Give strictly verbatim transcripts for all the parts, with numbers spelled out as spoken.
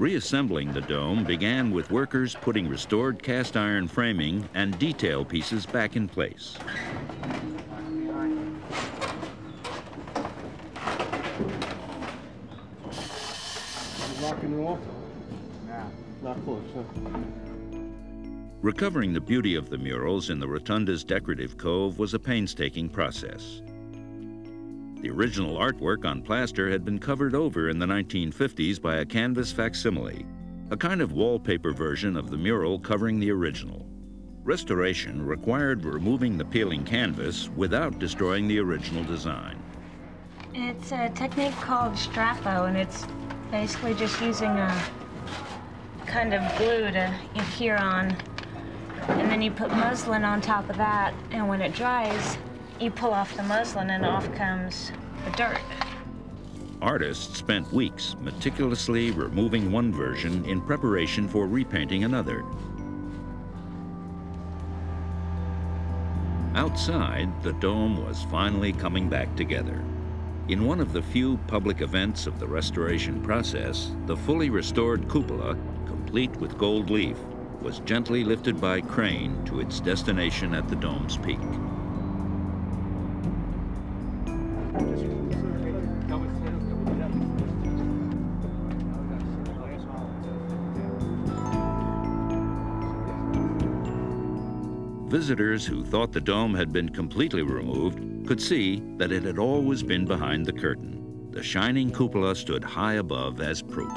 Reassembling the dome began with workers putting restored cast iron framing and detail pieces back in place. Rock and roll? Nah, not close, huh? Recovering the beauty of the murals in the rotunda's decorative cove was a painstaking process. The original artwork on plaster had been covered over in the nineteen fifties by a canvas facsimile, a kind of wallpaper version of the mural covering the original. Restoration required removing the peeling canvas without destroying the original design. It's a technique called strappo, and it's basically just using a kind of glue to adhere on. And then you put muslin on top of that, and when it dries, you pull off the muslin and off comes the dirt. Artists spent weeks meticulously removing one version in preparation for repainting another. Outside, the dome was finally coming back together. In one of the few public events of the restoration process, the fully restored cupola, complete with gold leaf, was gently lifted by crane to its destination at the dome's peak. Visitors who thought the dome had been completely removed could see that it had always been behind the curtain. The shining cupola stood high above as proof.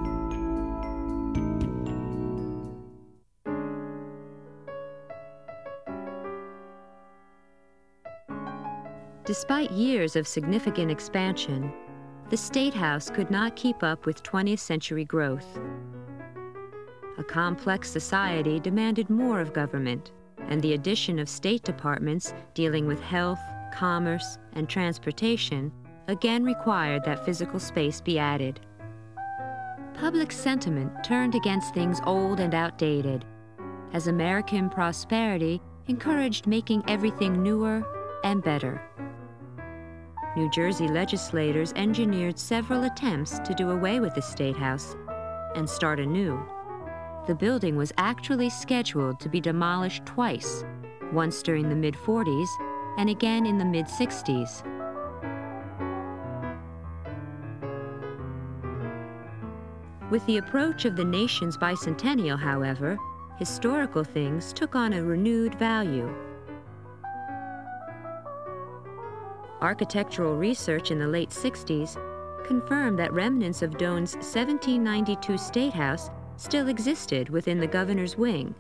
Despite years of significant expansion, the State House could not keep up with twentieth century growth. A complex society demanded more of government, and the addition of state departments dealing with health, commerce, and transportation again required that physical space be added. Public sentiment turned against things old and outdated, as American prosperity encouraged making everything newer and better. New Jersey legislators engineered several attempts to do away with the State House and start anew. The building was actually scheduled to be demolished twice, once during the mid forties and again in the mid sixties. With the approach of the nation's bicentennial, however, historical things took on a renewed value. Architectural research in the late sixties confirmed that remnants of Doan's seventeen ninety-two State House still existed within the governor's wing.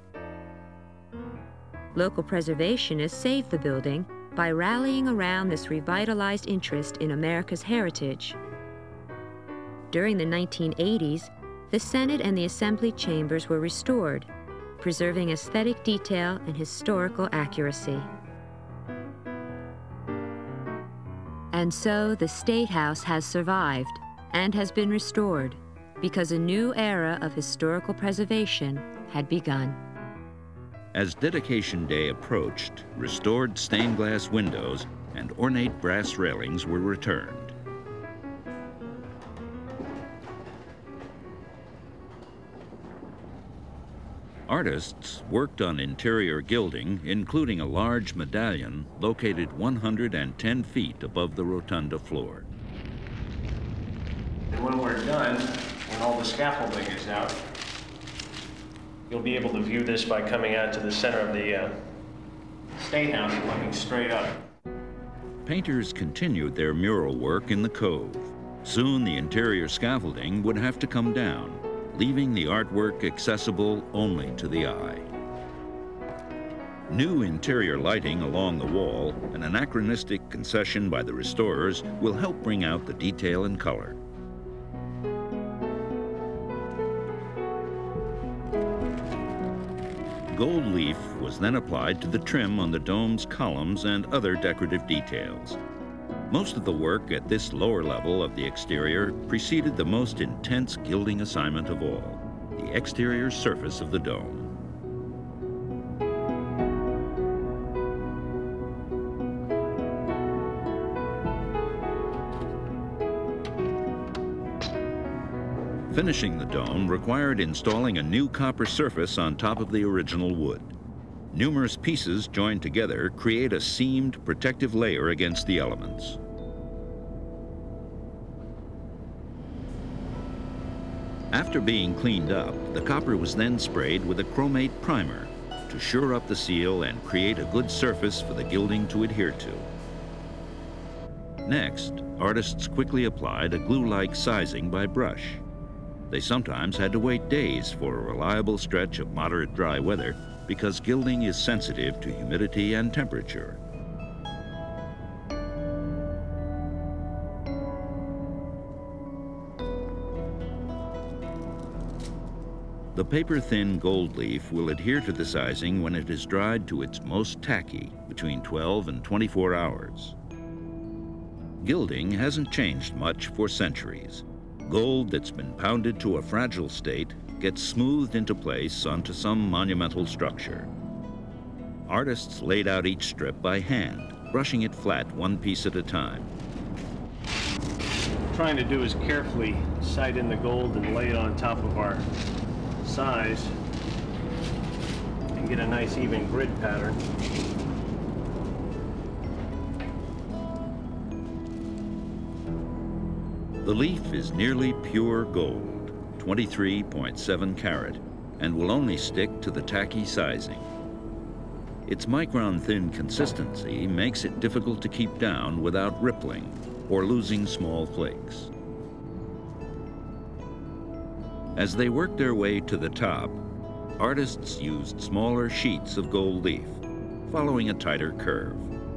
Local preservationists saved the building by rallying around this revitalized interest in America's heritage. During the nineteen eighties, the Senate and the Assembly chambers were restored, preserving aesthetic detail and historical accuracy. And so the State House has survived and has been restored because a new era of historical preservation had begun. As Dedication Day approached, restored stained glass windows and ornate brass railings were returned. Artists worked on interior gilding, including a large medallion located one hundred ten feet above the rotunda floor. And when we're done, when all the scaffolding is out, you'll be able to view this by coming out to the center of the uh, State House and looking straight up. Painters continued their mural work in the cove. Soon the interior scaffolding would have to come down, leaving the artwork accessible only to the eye. New interior lighting along the wall, an anachronistic concession by the restorers, will help bring out the detail and color. Gold leaf was then applied to the trim on the dome's columns and other decorative details. Most of the work at this lower level of the exterior preceded the most intense gilding assignment of all, the exterior surface of the dome. Finishing the dome required installing a new copper surface on top of the original wood. Numerous pieces joined together create a seamed protective layer against the elements. After being cleaned up, the copper was then sprayed with a chromate primer to shore up the seal and create a good surface for the gilding to adhere to. Next, artists quickly applied a glue-like sizing by brush. They sometimes had to wait days for a reliable stretch of moderate dry weather because gilding is sensitive to humidity and temperature. The paper-thin gold leaf will adhere to the sizing when it is dried to its most tacky, between twelve and twenty-four hours. Gilding hasn't changed much for centuries. Gold that's been pounded to a fragile state gets smoothed into place onto some monumental structure. Artists laid out each strip by hand, brushing it flat one piece at a time. What we're trying to do is carefully sight in the gold and lay it on top of our size and get a nice even grid pattern. The leaf is nearly pure gold, twenty-three point seven carat, and will only stick to the tacky sizing. Its micron-thin consistency makes it difficult to keep down without rippling or losing small flakes. As they worked their way to the top, artists used smaller sheets of gold leaf, following a tighter curve.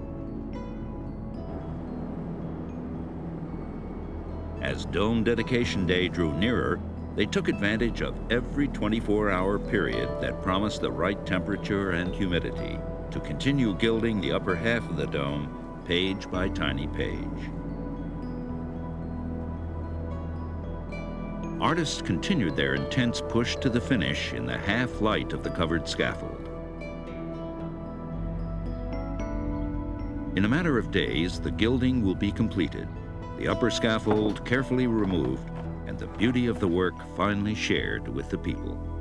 As Dome Dedication Day drew nearer, they took advantage of every twenty-four hour period that promised the right temperature and humidity to continue gilding the upper half of the dome, page by tiny page. Artists continued their intense push to the finish in the half light of the covered scaffold. In a matter of days, the gilding will be completed, the upper scaffold carefully removed, and the beauty of the work finally shared with the people.